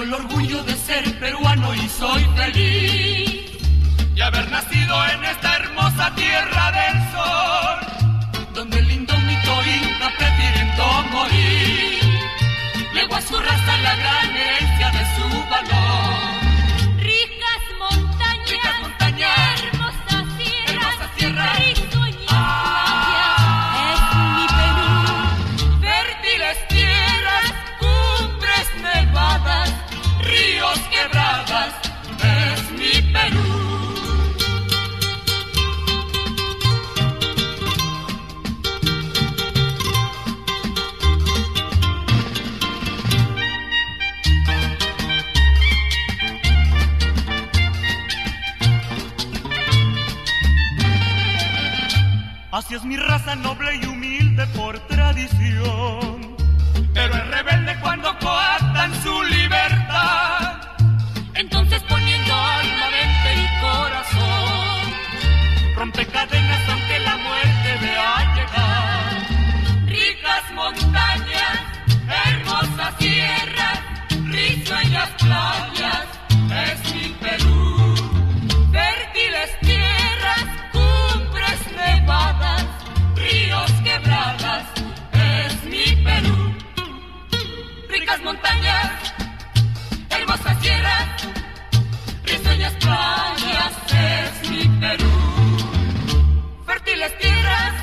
el orgullo de ser peruano y soy feliz y haber nacido en esta hermosa tierra del sol, donde el indómito inca prefiriendo morir legó a su raza la gran herencia de su valor. Ricas montañas, hermosas sierras, risueñas playas, es mi Perú. Fértiles tierras, cumbres nevadas, ríos quebradas, es mi Perú. Así es mi raza noble y humilde por tradición, pero es rebelde cuando coartan su libertad. Entonces poniendo alma, mente y corazón, rompe cadenas aunque la muerte vea llegar. Ricas montañas, hermosas sierras, risueñas playas, es mi Perú. Fértiles tierras, cumbres nevadas, ríos quebradas, es mi Perú. Ricas montañas, hermosas sierras, risueñas playas, es mi Perú. Fértiles tierras,